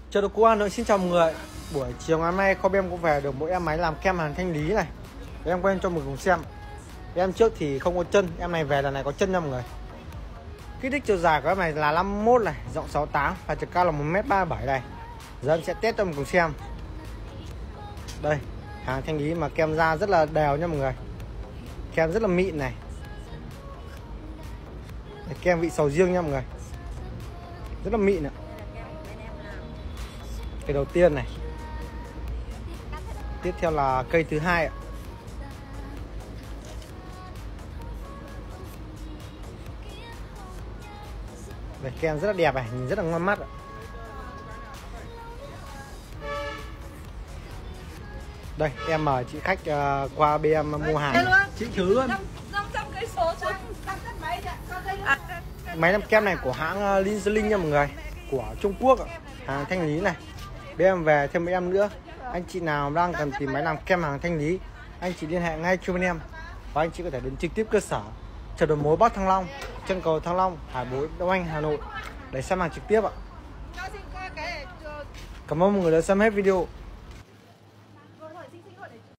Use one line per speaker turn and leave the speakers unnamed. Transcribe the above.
Chợ Đồ Cũ Hà Nội xin chào mọi người. Buổi chiều ngày hôm nay kho em cũng về được một em máy làm kem hàng thanh lý này. Em quay cho mọi người cùng xem. Em trước thì không có chân, em này về lần này có chân nha mọi người. Kích thước chiều dài của em này là 51 này, rộng 68 và chiều cao là 1m37 này. Giờ em sẽ test cho mọi người cùng xem. Đây, hàng thanh lý mà kem da rất là đều nha mọi người. Kem rất là mịn này. Kem vị sầu riêng nha mọi người. Rất là mịn ạ. Cây đầu tiên này. Tiếp theo là cây thứ hai ạ. Đây, kem rất là đẹp này, nhìn rất là ngon mắt ạ. Đây, em mời chị khách qua bên em mua hàng. Chị thử luôn. Máy làm kem này của hãng Linzling nha mọi người, của Trung Quốc, hàng thanh lý này. Bên em về thêm mấy em nữa. Anh chị nào đang cần tìm máy làm kem hàng thanh lý, anh chị liên hệ ngay cho bên em. Và anh chị có thể đến trực tiếp cơ sở chợ đầu mối Bắc Thăng Long, chân cầu Thăng Long, Hải Bối, Đông Anh, Hà Nội để xem hàng trực tiếp ạ. Cảm ơn mọi người đã xem hết video.